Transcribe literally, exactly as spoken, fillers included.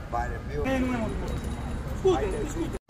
Pare mio. Eh, non è molto. Scusa, scusa.